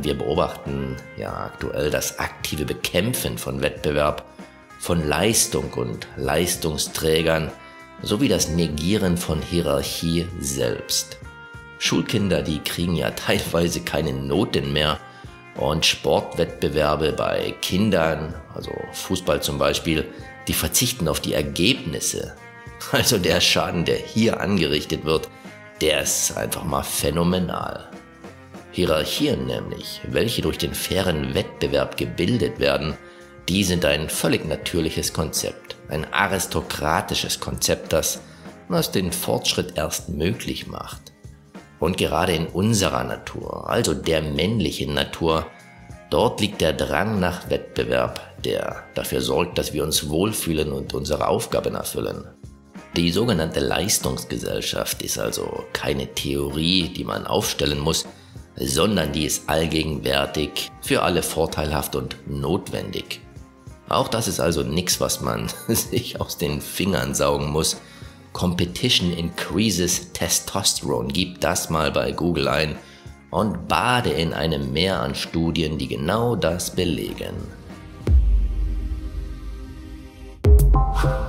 wir beobachten ja aktuell das aktive Bekämpfen von Wettbewerb, von Leistung und Leistungsträgern sowie das Negieren von Hierarchie selbst. Schulkinder, die kriegen ja teilweise keine Noten mehr und Sportwettbewerbe bei Kindern, also Fußball zum Beispiel, die verzichten auf die Ergebnisse. Also der Schaden, der hier angerichtet wird, der ist einfach mal phänomenal. Hierarchien nämlich, welche durch den fairen Wettbewerb gebildet werden, die sind ein völlig natürliches Konzept, ein aristokratisches Konzept, das den Fortschritt erst möglich macht. Und gerade in unserer Natur, also der männlichen Natur, dort liegt der Drang nach Wettbewerb, der dafür sorgt, dass wir uns wohlfühlen und unsere Aufgaben erfüllen. Die sogenannte Leistungsgesellschaft ist also keine Theorie, die man aufstellen muss, sondern die ist allgegenwärtig, für alle vorteilhaft und notwendig. Auch das ist also nichts, was man sich aus den Fingern saugen muss. Competition increases testosterone. Gib das mal bei Google ein und bade in einem Meer an Studien, die genau das belegen.